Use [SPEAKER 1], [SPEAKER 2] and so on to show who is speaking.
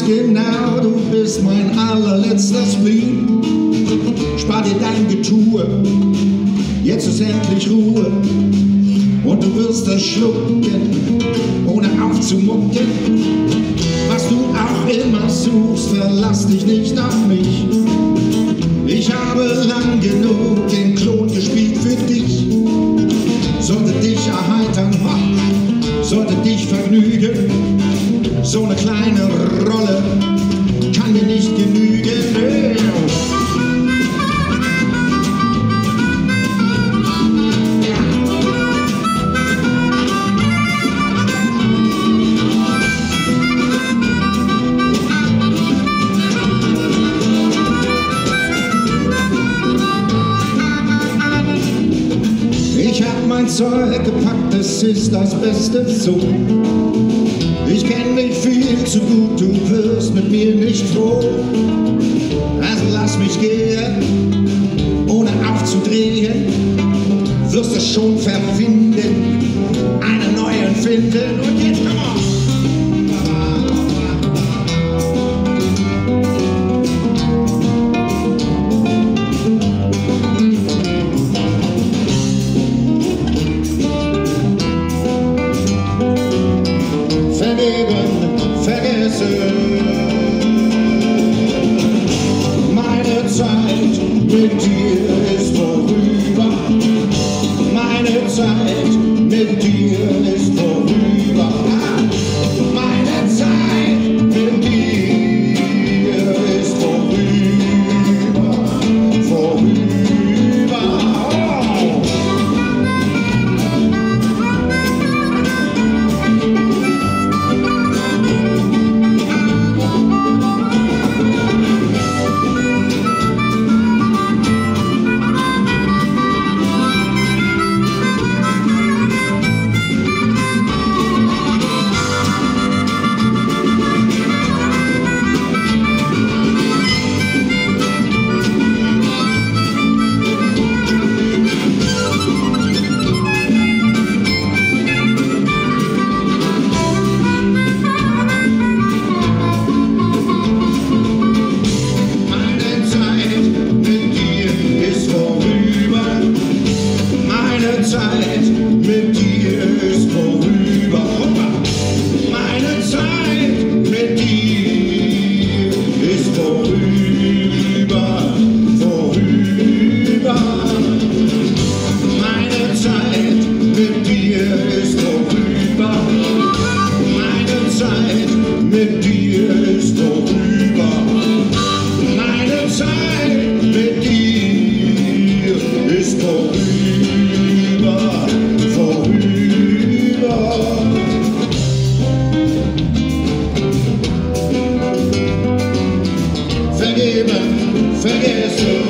[SPEAKER 1] weiß genau, du bist mein allerletzter Spleen. Spar dir dein Getue, jetzt ist endlich Ruhe. Und du wirst es schlucken, ohne aufzumucken. Was du auch immer suchst, verlass dich nicht auf mich. Ich habe lang genug den Klon gespielt für dich. Sollte dich erheitern, sollte dich vergnügen. So eine kleine Rolle kann mir nicht genügen. Ich hab mein Zeug gepackt, es ist das Beste so. Ich kenn mich viel zu gut, du wirst mit mir nicht froh. Also lass mich gehen, ohne aufzudrehen. Wirst es schon verfinden, einen neuen finden. Und jetzt komm on! Meine Zeit mit dir ist vorüber. Meine Zeit mit dir ist vorüber. Meine Zeit mit dir ist vorüber. Vorüber. Mit dir ist vorüber. Meine Zeit mit dir ist vorüber. Vorüber. Vergeben, vergessen.